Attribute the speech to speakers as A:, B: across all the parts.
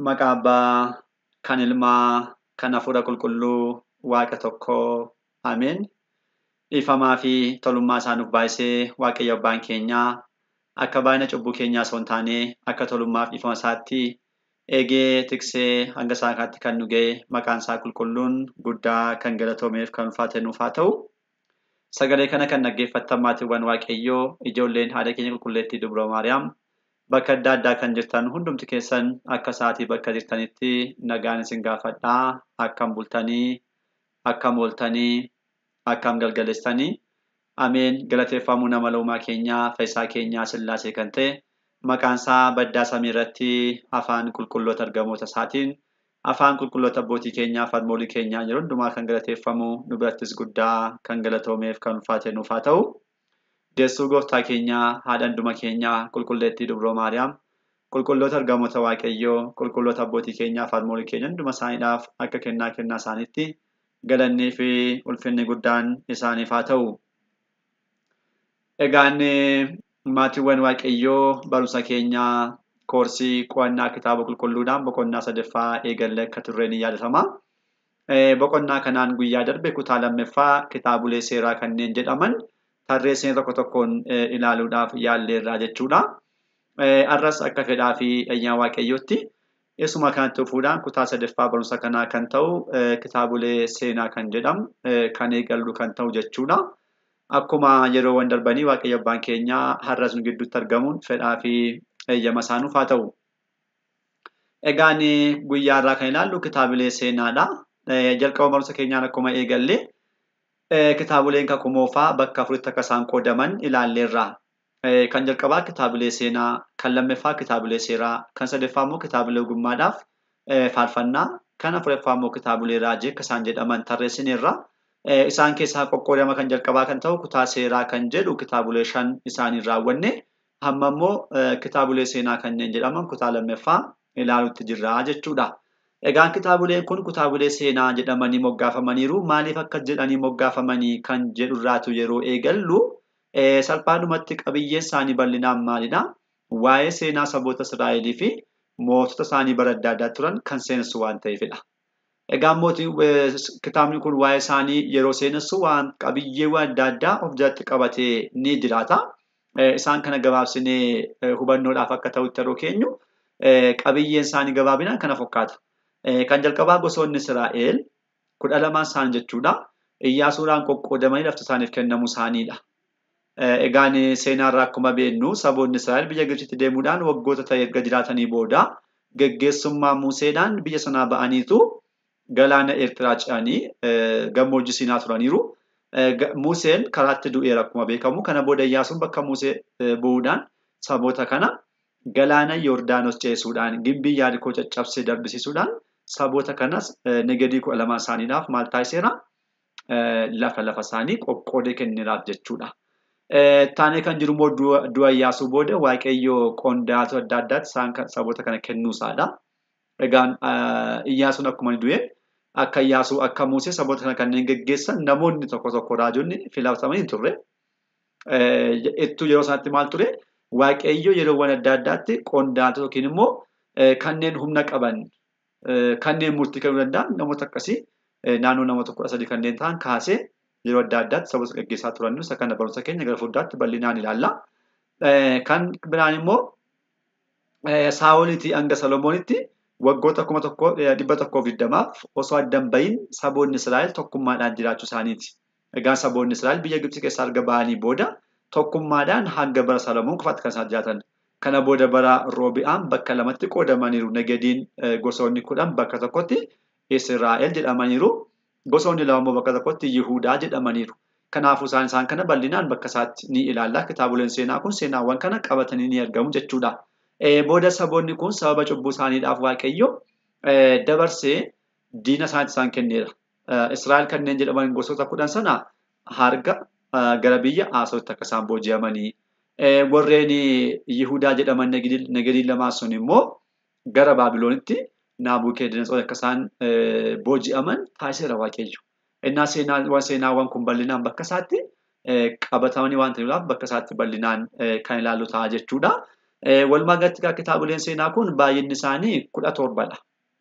A: Maqaa Abbaa, kan Ilmaa, kan Hafuura Qulqulluu, Waaqa tokkoo. Ameen. Dhiifamaa fi tolummaa isaa nuuf baay'isee Waaqayyo Abbaan keenyaa akka baay'ina cubbuu keenyaa osoo hin taane akka tolummaa fi dhiifama isaatti eegee tiksee hanga saakaatti kan nu ga'e maqaan isaa qulqulluun guddaa kan galatoomeef kan ulfaate nuuf haa ta'u. Sagalee kana kan dhaggeeffattan maatiiwwan Waaqayyoo ijoolleen haadha keenya qulqulleettii Dubroo Maariyaam bakka adda addaa kan jirtan hundumti keessan akka sa'aatii bakka jirtanitti nagaan isin gaafadhaa. Akkam bultanii, akkam ooltanii, akkam galgaleessanii. Ameen. Galateeffamuu nama uumaa keenyaa Fayyisaa keenyaa Sillaasee kan ta'e maqaan isaa baddaa samii irratti afaan qulqulloota ergamoota isaatiin afaan qulqulloota abbootii keenyaa farmoolii keenyaa yeroo hundumaa kan galateeffamu nu birattis guddaa kan galatoomeef kan ulfaate nuuf haa ta'u. Deessuu gooftaa keenyaa haadha hunduma keenyaa qulqulleettii Dubroo Maariyaam qulqulloota ergamoota Waaqayyoo qulqulloota abbootii keenyaa farmoolii keenya hunduma isaaniidhaaf akka kennaa isaaniitti galannii fi ulfinni guddaan isaaniif haa ta'u. Egaan maatiiwwan Waaqayyoo barumsa keenyaa koorsii qo'annaa kitaaba qulqulluudhaan boqonnaa 3ffaa eegallee akka turre ni yaadatama. Boqonnaa kanaan guyyaa darbe kutaa lammaffaa kitaabolee seeraa kanneen jedhaman tarreesseen tokko tokkoon ilaaluudhaaf yaalleerraa jechuudha. Har'as akka fedhaa fi ayyaana Waaqayyootti isuma kanatti dhufuudhaan kutaa 3ffaa barumsa kanaa kan ta'u kitaabolee seenaa kan jedhamu kan eegallu kan ta'u jechuudha. Akkuma yeroowwan darbanii Waaqayyo Abbaan keenyaa har'as nu gidduutti argamuun fedhaa fi eeyyama isaa nuuf haa ta'u. Egaan guyyaa irraa kan ilaallu kitaabolee seenaadha. Jalqaba barumsa keenyaan akkuma eegalle kitaaboleen kakuu moofaa bakka afuritti akka isaan qoodaman ilaalleerra. Kan jalqabaa kitaabolee seenaa, kan lammaffaa kitaabolee seeraa, kan sadaffaa immoo kitaabolee ogummaadhaaf faarfannaa, kan afuraffaa immoo kitaabolee raajii akka isaan jedhaman tarreessineerra. Isaan keessaa qoqqoodama kan jalqabaa kan ta'u kutaa seeraa kan jedhu kitaabolee 5 isaaniin raawwanne hamma immoo kitaabolee seenaa kanneen jedhaman kutaa lammaffaa ilaaluutti jirra jechuudha. Egaan kitaaboleen kun kitaabolee seenaa jedhamanii moggaafamaniiru. Maaliif akka jedhanii moggaafamanii kan jedhurraatu yeroo eegallu salphaadhumatti qabiyyeen isaanii bal'inaan maalidha? Waa'ee seenaa saboota Israa'elii fi mootota isaanii bara adda addaa turan kan seenessu waan ta'eefidha. Egaan kitaabni kun waa'ee isaanii yeroo seenessu waan qabiyyeewwan adda addaa of jalatti qabatee ni jiraata. Isaan kana gabaabsinee hubannoodhaaf akka ta'utti yeroo keenyu qabiyyeen isaanii gabaabinaan kana fakkaata. Kan jalqabaa gosoonni Israa'el 12 isaanii jechuudha. Iyyaasuudhaan qoqqoodamanii lafti isaaniif kennamu isaaniidha. Egaan seenaarraa akkuma beeknu saboonni Israa'el biyya Gibxitti deemuudhaan waggoota ta'e erga jiraatanii booda geggeessummaa Museedhaan biyya sanaa ba'aniitu galaana Eertiraa ce'anii gammoojjii Siinaa turaniiru. Museen karaatti du'eera akkuma beekamu. Kana booda Iyyaasuun bakka Musee bu'uudhaan saboota kana galaana Yordaanos ceessuudhaan gimbii Yaarikoo caccabsee darbisiisuudhaan saboota kanas negadii 12 isaaniidhaaf maal taasiseera? Lafa isaanii qoqqoodee kenneeraaf jechuudha. Taanee kan jiru immoo du'a Iyyaasuu booda Waaqayyo qondaaltota adda addaatti isaan saboota kana kennuusaadha. Egaan Iyyaasuun akkuma du'e akka Iyyaasuu akka Musee saboota kana kanneen geggeessan namoonni tokko raajonni filatamanii hin turre. Ittuu yeroo isaatti maal ture? Waaqayyo yeroowwan adda addaatti qondaaltota yookiin immoo kanneen humna qaban kanneen murtii kennuu danda'an namoota akkasii naannoo namoota 13 kanneen ta'an kaasee yeroo adda addaatti saboota geggeessaa turan isa kana barumsa keenya gara fuulduraatti bal'inaan ilaalla. Kan biraan immoo Saa'oliitii hanga Salomoonitti waggoota 120 osoo addan bahin saboonni Israa'el tokkummaadhaan jiraachuu isaaniiti. Egaan saboonni Israa'el biyya Gibxi keessaa erga bahanii booda tokkummaadhaan hanga bara Salomoon qofaatti kan isaan jiraatan. Kana booda bara Roobi'aam bakka lamatti qoodamaniiru. Negadiin gosoonni 10 bakka tokkotti Israa'el jedhamaniiru. Gosoonni 2 immoo bakka tokkotti Yihuudaa jedhamaniiru. Kanaafuu isaan kana bal'inaan bakka isaatti ni ilaalla. Kitaaboleen seenaa kun seenaawwan kana qabatanii ni argamu jechuudha. Booda saboonni kun sababa cubbuu isaaniidhaaf Waaqayyo dabarsee diina isaaniitti isaan kenneera. Israa'el kanneen jedhaman gosoota 10 sana harga gara biyya Asooritti akka isaan booji'amanii. Warreen Yihuudaa jedhaman negadiin lamaan sun immoo gara Baabiloonitti Naabukeednetsoor akka isaan booji'aman taasiseera Waaqayyo. Innaa seenaawwan kun bal'inaan bakka isaatti qabatamanii waan ta'eef bakka isaatti bal'inaan kan ilaallu ta'a jechuudha. Walumaa galatti kitaaboleen seenaa kun baay'inni isaanii 17dha.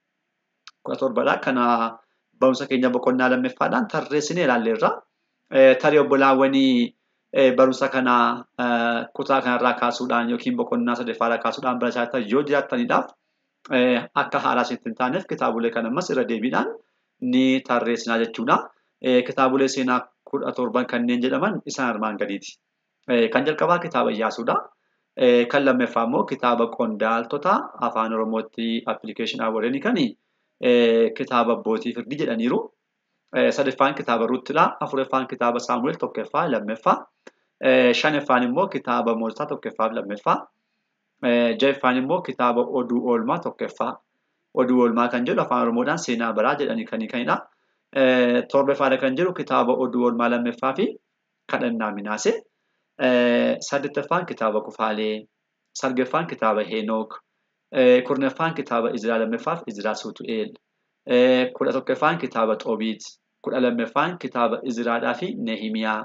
A: 17dha. Kana barumsa keenya boqonnaa lammaffaadhaan tarreessinee ilaalleerra. Tarii obbolaawwanii barumsa kana kutaa kanarraa kaasuudhaan yookiin boqonnaa sadaffaarraa kaasuudhaan barachaa yoo jiraattaniidhaaf akka haaraa isinitti hin taaneef kitaabolee kana ammas irra deebiidhaan ni tarreessinaa jechuudha. Kitaabolee seenaa 17 kanneen jedhaman isaan armaan gadiiti. Kan jalqabaa kitaaba Iyyaasuudha. Kan lammaffaa immoo kitaaba Qondaaltota afaan Oromootti appilikeeshinaa warreen kani kitaaba Abbootii Firdii jedhaniiru. Sadaffaan kitaaba Ruutidha. Afuraffaan kitaaba Saamu'eel tokkoffaa lammaffaa. Shanaffaan immoo kitaaba Moosiyaa tokkoffaa lammaffaa. Jahaffaan immoo kitaaba Oduu Oolmaa tokkoffaa. Oduu Oolmaa kan jedhu afaan Oromoodhaan seenaa baraa jedhanii kanidha. Torbaffaadha kan jedhu kitaaba Oduu Oolmaa lammaffaa fi kadhannaa Minaasee. Saddeettaffaan kitaaba Kufaalee. Saglaffaan kitaaba Heenook. Kurnaffaan kitaaba Izraa lammaffaa fi Izraa Suutu'eel. 11ffaan kitaaba Xoobiit. 12ffaan kitaaba Izraadhaa fi Nehimiyaa.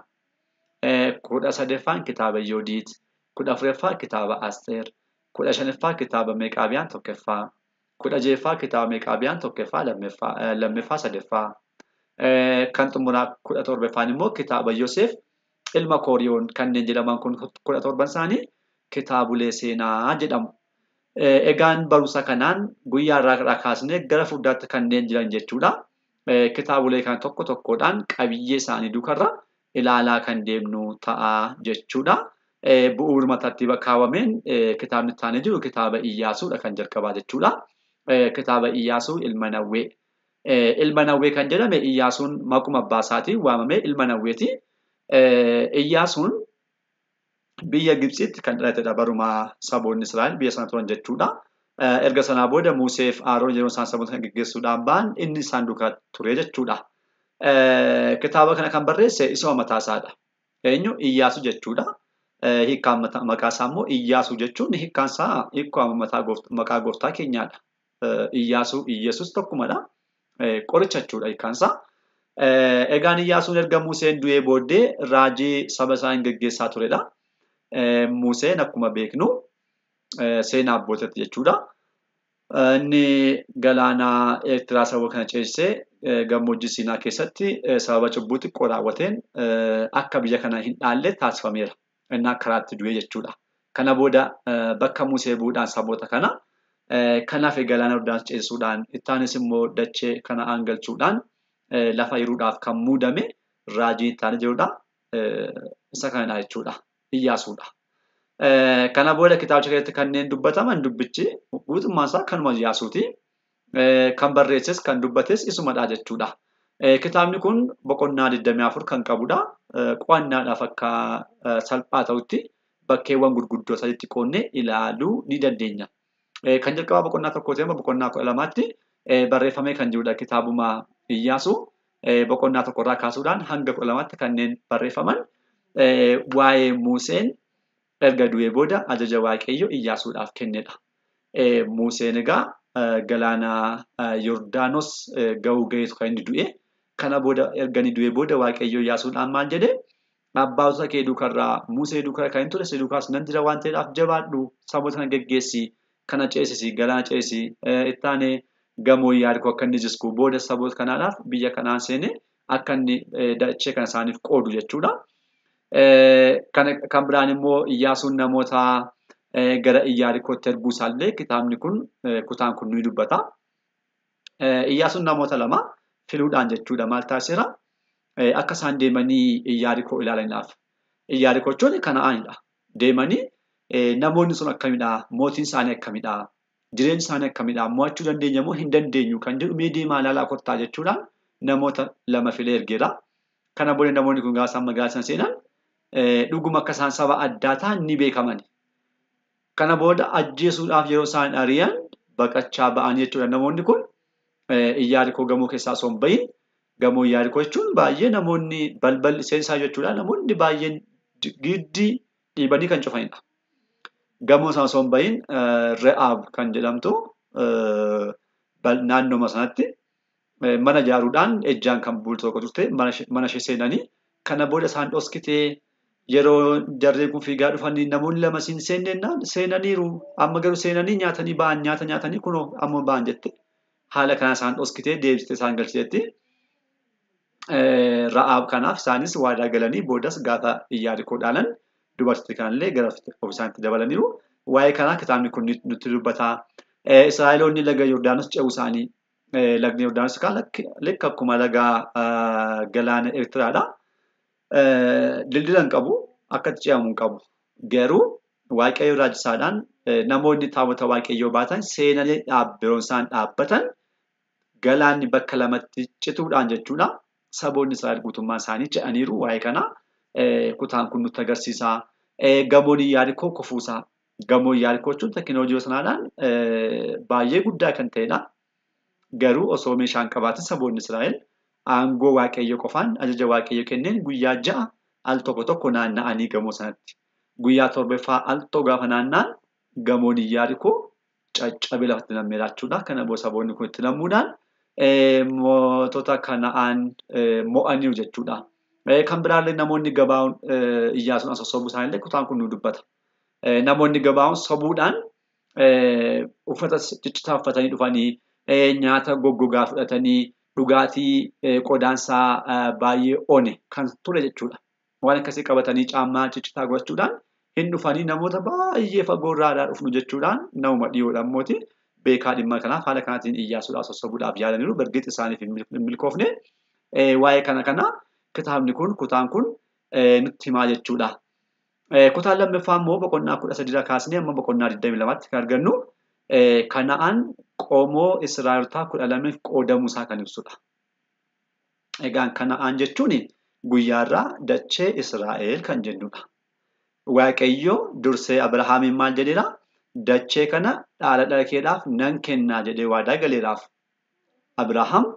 A: 13ffaan kitaaba Yoodiit. 14ffaa kitaaba Asteer. 15ffaa kitaaba Meeqaabiyaan tokkoffaa. 16ffaa kitaaba Meeqaabiyaan tokkoffaa lammaffaa sadaffaa. Kan xumuraa 17ffaan immoo kitaaba Yoosef ilma Kooriyoon kanneen jedhaman kun 17 isaanii kitaabolee seenaa jedhamu. Egaan barumsa kanaan guyyaa irraa kaasnee gara fuulduraatti kanneen jiran jechuudha. Kitaabolee kan tokko tokkodhaan qabiyyee isaanii duukarra ilaalaa kan deemnu ta'a jechuudha. Bu'uuruma tartiiba kaawwameen kitaabni itti jiru kitaaba Iyyaasuudha kan jalqabaa jechuudha. Kitaaba Iyyaasuu ilma Nawwee. Ilma Nawwee kan jedhame Iyyaasuun maquma abbaa isaatiin waamamee ilma Nawweeti. Iyyaasuun biyya Gibxitti kan dhalatedha baruma saboonni Israa'el biyya sana turan jechuudha. Erga sanaa booda Musee fi Aroon yeroo isaan saboota kana gaggeessuudhaan ba'an inni isaan duukaa ture jechuudha. Kitaaba kana kan barreesse isuma mataa isaadha. Eenyu Iyyaasuu jechuudha. Hiikkaan maqaa isaa immoo Iyyaasuu jechuun hiikkaan isaa hiikkaa maqaa gooftaa keenyaadha. Iyyaasuu Iyyesuus tokkumadha. Qoricha jechuudha hiikkaan isaa. Egaan Iyyaasuun erga Museen du'ee booddee raajii saba isaa hin gaggeessaa turedha. Museen akkuma beeknu seenaa abbootaatti jechuudha. Inni galaana Eertiraa saba kana ceesisee gammoojjii Siinaa keessatti sababa cubbuu xiqqoo raawwateen akka biyya kana hin dhaalle taasifameera. Inni karaatti du'e jechuudha. Kana booda bakka Musee bu'uudhaan saboota kana kanaaf galaana Yordaanos ceesisuudhaan ittaanis immoo dachee kana aangalchuudhaan lafa hiruudhaaf kan muudame raajii itti jirudha. Isa kanadha jechuudha. Iyyaasuudha. Kana booda kitaabicha keessatti kanneen dubbataman dubbichi guutummaan isaa kanuma Iyyaasuuti. Kan barreesses kan dubbates isumadha jechuudha. Kitaabni kun boqonnaa 24 kan qabudha. Qo'annaadhaaf akka salphaa ta'utti bakkeewwan gurguddoo sadiitti qoonnee ilaaluu ni dandeenya. Kan jalqabaa boqonnaa tokkooti amma boqonnaa 12tti barreeffamee kan jirudha kitaabuma Iyyaasuu. Boqonnaa tokkorraa kaasuudhaan hanga 12tti kanneen barreeffaman waa'ee Museen erga du'ee booda ajaja Waaqayyo Iyyaasuudhaaf kennedha. Museen egaa galaana Yordaanos gahuu gaheetu kan inni du'e. Kana booda erga inni du'ee booda Waaqayyo Iyyaasuudhaan maal jedhee abbaatota kee duukarraa Musee duukarra kan hin ture si duukaas nan jira waan ta'eedhaaf jabaadhu saboota kana geggeessi kana ceesisi galaana ceesisi ittaanee gamoo Yaarikoo akka inni jisku booda saboota kanaadhaaf biyya kanaan seenee akka inni dachee kana isaaniif qoodu jechuudha. Kan biraan immoo Iyyaasuun namoota gara Yaarikootti erguu isaallee kitaabni kun kutaan kun ni dubbata. Iyyaasuun namoota lama filuudhaan jechuudha maal taasiseera akka isaan deemanii Yaarikoo ilaalaniidhaaf. Yaarikoo jechuun Kana'aanidha. Deemanii namoonni sun akkamidha? Mootiin isaanii akkamidha? Jireenyi isaanii akkamidha? Mo'achuu dandeenya moo hin dandeenyu kan jedhu mee deemaa ilaalaa kottaa jechuudhaan namoota lama filee ergeera. Kana booda namoonni kun gaafa isaan magaalaa sana seenan dhuguma akka isaan saba addaa ta'an ni beekaman. Kana booda ajjeesuudhaaf yeroo isaan ari'an baqachaa ba'an jechuudha. Namoonni kun Yaarikoo gamoo keessaa osoo hin bahin gamoo Yaarikoo jechuun baay'ee namoonni balballi seensaa jechuudha. Namoonni baay'een giddii dhiibanii kan cufanidha. Gamoo sana osoo hin bahin Re'aab kan jedhamtu naannooma sanatti mana ijaaruudhaan ejjaan kan bultu tokko turte mana ishee seenanii kana booda isaan dhoskitee yeroo jarreen kun fiigaa dhufanii namoonni lama siin seennennaan seenaniiru amma garuu seenanii nyaatanii ba'an nyaata nyaatanii kunoo amma ba'an jette haala kana isaan dhoskitee deebistee isaan galchiteetti Ra'aab kanaaf isaanis waadaa galanii boodas gaafa Iyyaarikoo dhaalan dubartii kanallee gara of isaaniitti dabalaniiru. Waa'ee kanaa kitaabni kun nutti dubbata. Israa'eloonni laga Yordaanos ce'uu isaanii lagni Yordaanos kan lekka akkuma laga galaana Eertiraadha. Dildila hin qabu akkatti ce'amu hin qabu. Garuu Waaqayyo raajisaadhaan namoonni taabota Waaqayyoo baatan seenanii yeroo isaan dhaabbatan galaanni bakka lamatti cituudhaan jechuudha. Saboonni Israa'el guutummaa isaanii ce'aniiru waa'ee kanaa kutaan kun nutti agarsiisa. Gamoon Iyyaarikoo kufuusaa. Gamoon Iyyaarikoo jechuun teekinooloojii sanaadhaan baay'ee guddaa kan ta'edha. Garuu osoo meeshaan qabaatin saboonni Israa'el aangoo Waaqayyo qofaan ajaja Waaqayyo kenneen guyyaa 6 al tokko naanna'anii gamoo sanatti. Guyyaa 7ffaa al tokko gaafa naanna'an gamoon Iyyaarikoo caccabee lafatti nammeera jechuudha. Kana booda saboonni kun itti nammuudhaan mootota Kana'aan mo'aniiru jechuudha. Kan biraallee namoonni Gabaa'oon Iyyaasuun as sobuu isaaniillee kutaan kun nu dubbata. Namoonni Gabaa'oon sobuudhaan uffata ciccitaa uffatanii dhufanii nyaata goggogaa fudhatanii dhugaatii qodaansaa baay'ee one kan ture jechuudha. Waan akkasii qabatanii caammaa ciccitaa godhachuudhaan hin dhufanii namoota baay'ee fagoo irraa dhufnu jechuudhaan namuma dhiyoodhaan mooti. Beekaa dhimma kanaaf haala kanaatiin Iyyaasuudhaaf sossobuudhaaf yaadaniiru. Bargeetti isaaniif hin milkoofne. Waa'ee kana kitaabni kun kutaan kun nutti himaa jechuudha. Kutaan lammaffaa immoo boqonnaa 13 kaasnee amma boqonnaa 22tti kan argannu Kana'aan qomoo Israa'elootaa 12 qoodamuu isaa kan ibsudha. Egaan Kana'aan jechuun guyyaarraa dachee Israa'el kan jennudha. Waaqayyo dursee Abrahaamiin maal jedheera? Dachee kana dhala keedhaaf nan kennaa jedhee waadaa galeeraaf. Abrahaam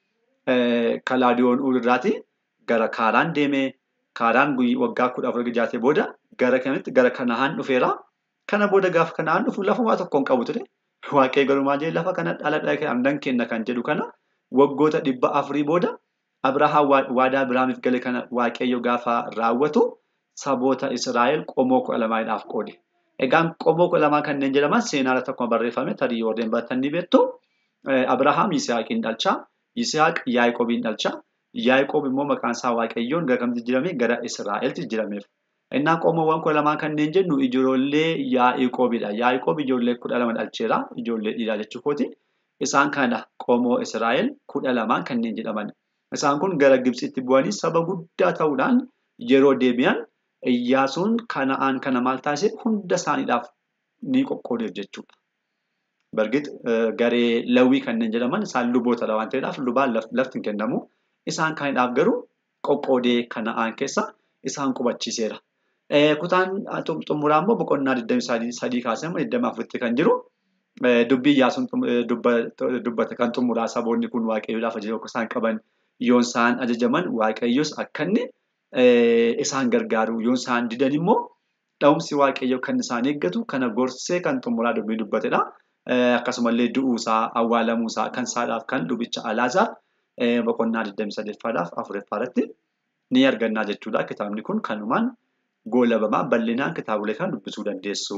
A: Kalaadiyoon Uuriraati gara Kaaraan deemee Kaaraan waggaa 14 jaatee booda gara kamitti gara Kana'aan dhufeera. Kana booda gaafa Kana'aan dhufu lafumaa tokko hin qabu ture. Waaqayyo garuu maal jedhee lafa kana dhala keedhaaf nan kenna kan jedhu kana waggoota 400 booda Abrahaam waadaa Abrahaamiif gale kana Waaqayyo gaafa raawwatu saboota Israa'el qomoo 12dhaaf qoode. Egaan qomoo 12 kanneen jedhaman seenaa irratti akkuma barreeffame tarii warreen baratan ni beektu. Abrahaam Yisihaaqiin dhalchaa, Yisihaaq Yaaqoobiin dhalchaa, Yaaqoob immoo maqaan isaa Waaqayyoon gara kamitti jijjiirame gara Israa'eltti jijjiirameef. Innaa qomoowwan 12 kanneen jennu ijoollee Yaaqoobidha. Yaaqoob ijoollee 12 dhalcheera, ijoollee dhiiraa jechuukooti. Isaan kana qomoo Israa'el 12 kanneen jedhaman. Isaan kun gara Gibxitti bu'anii saba guddaa ta'uudhaan yeroo deebi'an Iyyaasuun Kana'aan kana maal taasise hunda isaaniidhaaf ni qoqqoodeef jechuudha. Bargit garee Lawwii kanneen jedhaman isaan lubootadha waan ta'eedhaaf lubaan lafti hin kennamu. Isaan kaaniidhaaf garuu qoqqoodee Kana'aan keessa isaan qubachiiseera. Kutaan xumuraa immoo boqonnaa 23 kaasee 24tti kan jiru dubbii Iyyaasuun dubbate kan xumuraa saboonni kun Waaqayyoodhaaf ajaja akka isaan qaban yoon isaan ajajaman Waaqayyos akka inni isaan gargaaru yoon isaan didan immoo dha'umsi Waaqayyo kan isaan eeggatu kana gorsee kan xumuraa dubbii dubbatedha. Akkasumallee du'uusaa awwaalamuusaa kan isaadhaaf kan lubicha Alaazaar boqonnaa 28ffaadhaaf 4ffaadhaatti ni argannaa jechuudha. Kitaabni kun kanumaan goolabamaa bal'inaan kitaabolee kan dubbisuu dandeessu.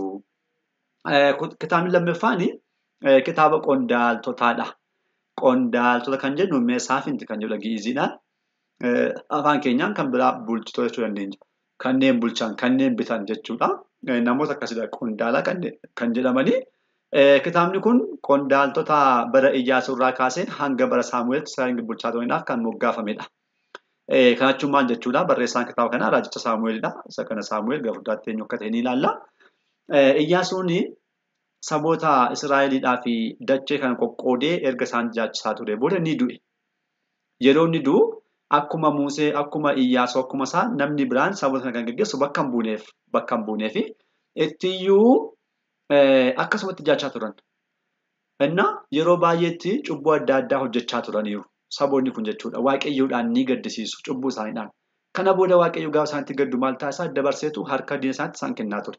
A: Kitaabni lammaffaan kitaaba qondaaltotaadha. Qondaaltota kan jennu meesaafinti kan jedhu Gi'iziidhaan. Afaan keenyaan kan biraa bulchitoota jechuu dandeenya. Kanneen bulchan, kanneen bitan jechuudha. Namoota akkasidha qondaalaa kan jedhamanii. Kitaabni kun qondaaltota bara Iyyaasuurraa kaasee hanga bara Saamu'eeltti Israa'el bulchaa turaniidhaaf kan moggaafamedha. Kana jechuun maal jechuudha? Barreessaan kitaaba kanaa raajicha Saamu'eelidha. Isa kana Saamu'eel gara fuulduraatti eenyu akka ta'e ni ilaalla. Iyyaasuun saboota Israa'eliidhaa fi dachee kana qoqqoodee erga isaan jaachisaa ture booda ni du'e. Yeroo inni du'u akkuma Musee, akkuma Iyyaasuu, akkuma isaa namni biraan saboota kana kan gaggeessu bakka hin buuneef ittiyyuu akkasumatti jaachaa turan. Innaa yeroo baay'eetti cubbuu adda addaa hojjechaa turaniiru. Saboonni kun jechuudha. Waaqayyoodhaan ni gaddisiisu cubbuu isaaniidhaan. Kana booda Waaqayyo gaafa isaanitti gaddu maal taasisaa dabarseetu harka diina isaaniitti isaan kennaa ture.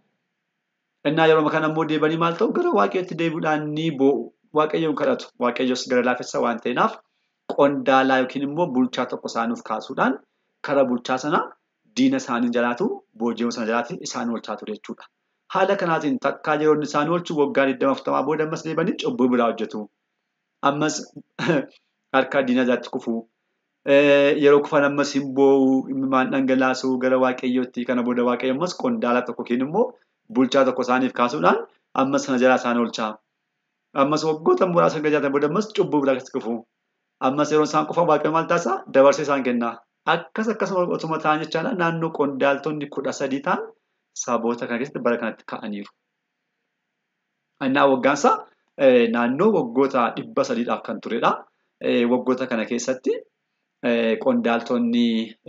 A: Innaa yeroo kana immoo deebanii maal ta'u gara Waaqayyootti deebi'uudhaan ni boo'u. Waaqayyoon kadhatu. Waaqayyoos gara laafessa waan ta'eef qondaalaa yookiin immoo bulchaa tokko isaanuuf kaasuudhaan kara bulchaa sana diina isaanii jalaatu booji'uu sana jalaatti isaan oolchaa ture jechuudha. Haala kanaatiin takkaa yeroon isaan oolchu waggaa 20 booda ammas deebanii cubbuu biraa hojjetu. Ammas harka diina jalatti kufu. Yeroo kufan ammas hin boo'u, imimmaan dhangalaasuu gara waaqayyootti. Kana booda waaqayyo ammas qondaala tokko yookiin immoo bulchaa tokko isaaniif kaasuudhaan ammas sana jalaa isaan oolcha. Ammas waggoota muraasa gajjaatan booda ammas cubbuu biraa keessatti kufu. Ammas yeroo isaan qofan waaqayyo maal taasisaa? Dabarsee isaan kenna. Akkasuma otuma ta'an jechaadha naannoo qondaaltonni 13 ta'an saboota kana keessatti bara kanatti ka'aniiru. Innaa waggaansaa naannoo waggoota 300 kan turedha. Waggoota kana keessatti qondaaltonni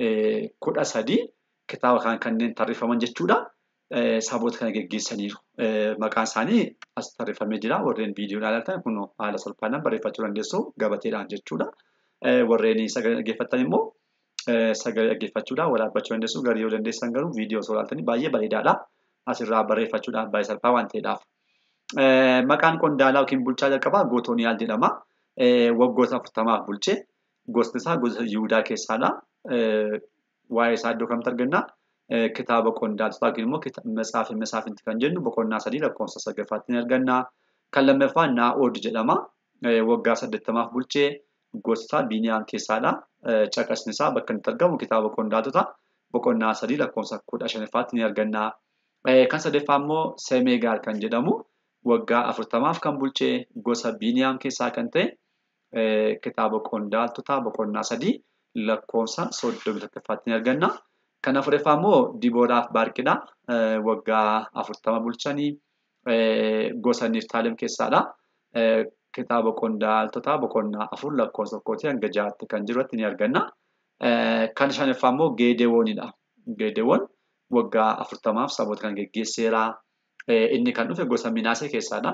A: 13 kitaaba kana kanneen tarreeffaman jechuudha. Saboota kana geggeessaniiru. Maqaan isaanii as tarreeffamee jira. Warreen viidiyoodhaan ilaaltan kun haala salphaadhaan barreeffachuu dandeessu gabateedhaan jechuudha. Warreen sagalee dhaggeeffattan immoo sagalee dhaggeeffachuudhaan waraabbachuu dandeessu. Garii yoo dandeessan garuu viidiyoo osoo ilaaltanii baay'ee bareedaadha. Asirraa barreeffachuudhaan baay'ee salphaa waan ta'eedhaaf. Maqaan qondaalaa yookiin bulchaa jalqabaa Gootoniyaal jedhama. Waggoota 40 bulchee gosti isaa gosa Yihudaa keessaadha. Waa'ee isaa iddoo kamitti arganna? Kitaaba qondaaltotaa yookiin immoo Masaafinti kan jennu boqonnaa 3 lakkoofsa 9ffaatti ni arganna. Kan lammaffaa Naa'od jedhama. Waggaa 80 bulchee gosti isaa Biniyaam keessaadha. Caqasni isaa bakka inni argamu kitaaba qondaaltotaa boqonnaa 3 lakkoofsa 15ffaatti ni arganna. Kan sadaffaa immoo Semeegaal kan jedhamu waggaa 40 kan bulchee gosa Biniyaam keessaa kan ta'e kitaaba qondaaltotaa boqonnaa 3 lakkoofsa 31ffaatti ni arganna. Kan afuraffaa immoo Dibooraaf Baarqidha. Waggaa 40 bulchanii gosa Niftaalem keessaadha. Kitaaba qondaaltotaa boqonnaa 4 lakkoofsa 1 hanga 6tti kan jirutti ni arganna. Kan shanaffaa immoo Geedewoonidha. Geedewoon waggaa 40 saboota kan geggeesseera. Inni kan dhufe gosa Minaasee keessaadha.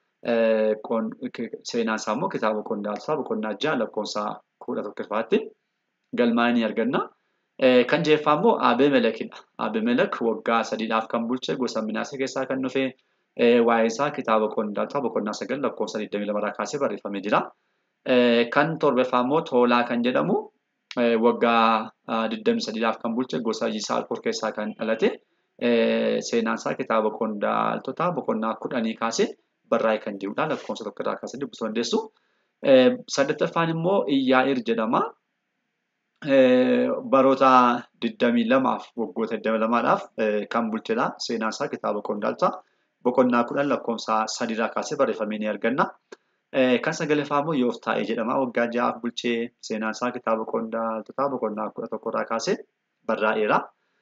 A: Seenaan isaa immoo kitaaba qondaaltotaa boqonnaa 6 lakkoofsa 11ffaatti galmaa'ee ni arganna. Kan jahaffaa immoo Abeemelekidha. Abeemelek waggaa 3 kan bulche gosa Minaasee keessaa kan dhufe waa'ee isaa kitaaba qondaaltotaa boqonnaa 9 lakkoofsa 22 kaasee barreeffamee jira. Kan torbaffaa immoo Toolaa kan jedhamu waggaa 23 kan bulche gosa Yisaakor keessaa kan dhalate. Seenaan isaa kitaaba qondaaltotaa boqonnaa 10 kaasee barraa'ee kan jirudha. Lakkoofsa 1 irraa kaasee dubbisuu dandeessu. Saddeettaffaan immoo Iyyaa'ir jedhama. Baroota 22 waggoota 22dhaaf kan bulchedha. Seenaan isaa kitaaba qondaaltotaa boqonnaa 10 lakkoofsa 3 irraa kaasee barreeffamee ni arganna. Kan sagalaffaa immoo Yooftaa'ee jedhama. Waggaa 6 bulchee seenaan isaa kitaaba qondaaltotaa boqonnaa 11 irraa kaasee barraa'eera.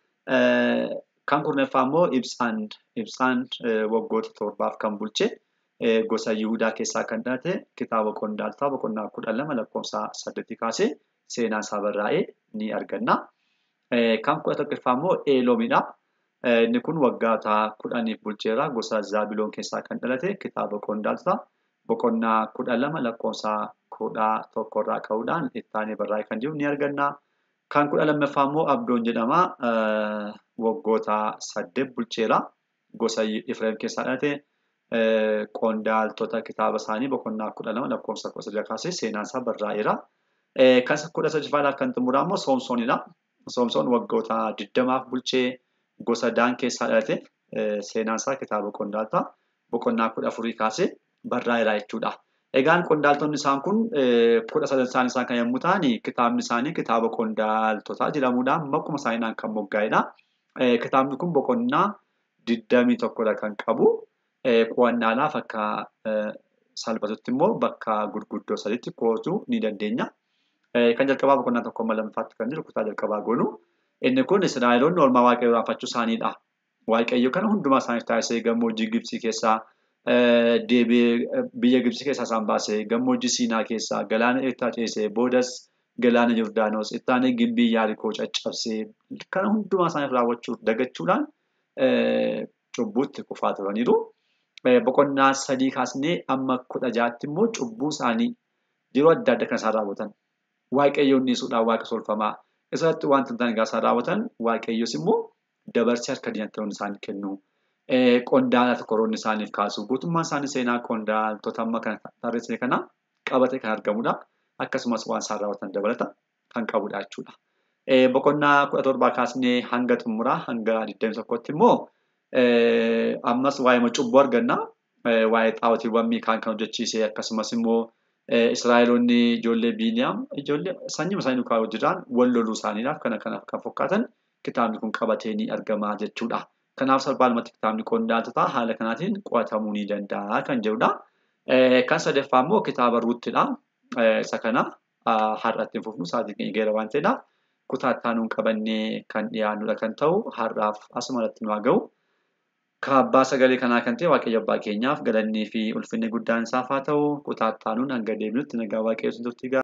A: Kan kurnaffaa immoo Ibsaan waggoota 7 kan bulche gosa Yihudaa keessaa kan dhalate kitaaba qondaaltotaa boqonnaa 12 lakkoofsa 8 kaasee seenaan isaa barraa'ee ni arganna. Kan 11ffaa immoo Eeloomidha. Inni kun waggaata 10 bulcheera gosa Zaabiloon keessaa kan dhalate kitaaba qondaaltotaa boqonnaa 12 lakkoofsa 11 irraa ka'uudhaan ittaanee barraa'ee kan jiru ni arganna. Kan 12ffaa immoo Abdoon jedhama. Waggoota 8 bulcheera gosa Ifreem keessaa dhalate qondaaltota kitaaba isaanii boqonnaa 12 lakkoofsa 13 kaasee seenaan isaa barraa'eera. Kan 13ffaadhaaf kan xumuraa immoo Soomsoonidha. Soomsoon waggoota 20 bulchee gosa Daan keessaa dhalate seenaan isaa kitaaba qondaaltotaa boqonnaa 14 kaasee barraa'eera jechuudha. Egaan qondaaltonni isaan kun 13 isaan kan yommuu ta'an kitaabni isaanii kitaaba qondaaltotaa jedhamuudhaan maquma isaaniidhaan kan moggaa'edha. Kitaabni kun boqonnaa 21 kan qabu qo'annaadhaaf akka salphatutti immoo bakka gurguddoo sadiitti qo'achuu ni dandeenya. Kan jalqabaa boqonnaa 1 kan jiru kutaa jalqabaa goonu. Inni kun Israa'eloonni oolmaa waaqayyoo irraanfachuu isaaniidha. Waaqayyo kana hundumaa isaaniif taasisee gammoojjii Gibsii keessaa deebi'ee biyya Gibsii keessaa isaan baasee gammoojjii Siinaa keessaa galaana Eertiraa ceesee boodas galaana Yordaanos ittaanee gimbii Yaarikoo caccabsee kana hundumaa isaaniif raawwachuuf dagachuudhaan cubbuutti kufaa turaniiru. Boqonnaa 3 kaasnee amma 16tti immoo cubbuu isaanii yeroo adda addaa kan isaan raawwatan. Waaqayyoon dhiisuudhaan waaqa tolfamaa. Isatti wanta ta'an gaafa isaan raawwatan waaqayyos immoo dabarsee harka diinatti isaan kennu. Qondaalota koroonni isaaniif kaasu. Guutummaan isaanii seenaa qondaaltota amma kan tarreessine kana qabatee kan argamudha. Akkasumas waan isaan raawwatan dabalata kan qabudha jechuudha. Boqonnaa 17 kaasnee hanga xumuraa hanga 21tti immoo ammas waa'ee cubbuu arganna. Waa'ee xaa'otiiwwan Miikaan kan hojjechiise akkasumas immoo Israa'eloonni ijoollee Biiniyaam ijoollee sanyii isaanii duukaa hojjetan wal loluu isaaniidhaaf kanaaf kan fakkaatan kitaabni kun qabatee ni argama jechuudha. Kanaaf salphumatti kitaabni qondaaltotaa haala kanaatiin qo'atamuu ni danda'a kan jedhudha. Kan sadaffaa immoo kitaaba Ruutidha. Isa kana har'atti hin fufnu sa'aatii keenya gaheera waan ta'eedhaaf kutaa ittaanuun qabannee kan dhiyaannudha kan ta'u har'aaf asumarratti nu haa ga'u. Kaabbaa sagalee kanaa kan ta'e Waaqayyo Abbaa keenyaaf galannii fi ulfinni guddaan isaaf haa ta'u kutaa ittaanuun hanga deebinutti nagaa Waaqayyoo isin turtii